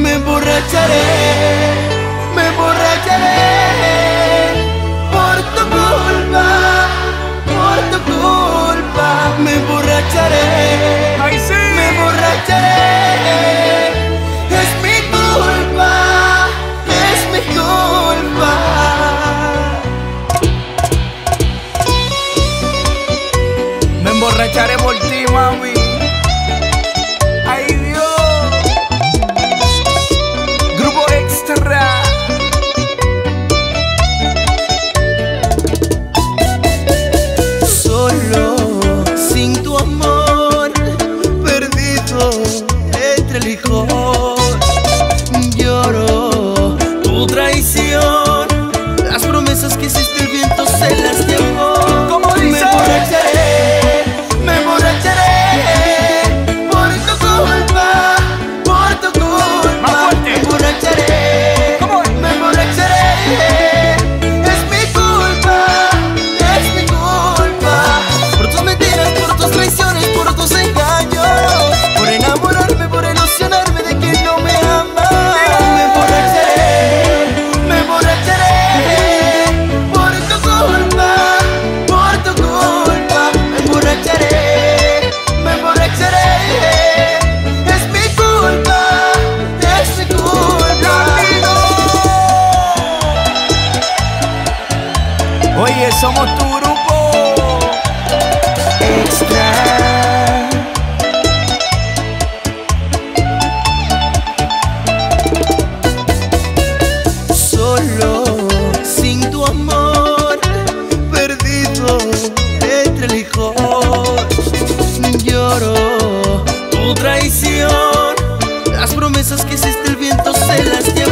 me emborracharé por tu culpa, me emborracharé, ¡Ay, sí! me emborracharé. Es mi culpa, es mi culpa. Me emborracharé por ti, mami. Ay, Dios. Grupo Extra. Solo, sin tu amor, perdido entre el licor. Lloro tu traición, las promesas que hiciste el viento se las llevó. ¿Cómo dice? Me emborracharé por tu culpa, Más fuerte. me emborracharé, ¿Cómo es? me emborracharé. Es mi culpa, es mi culpa. Por tus mentiras, por tus traiciones, por tus engaños, por enamorarme, por ilusionarme de quien no me ama. Me emborracharé por tu culpa, me emborracharé, me emborracharé. Es mi culpa, es mi culpa. Oye, somos tu grupo Extra. Solo, sin tu amor, perdido entre el licor. Lloro tu traición, las promesas que hiciste el viento se las llevó.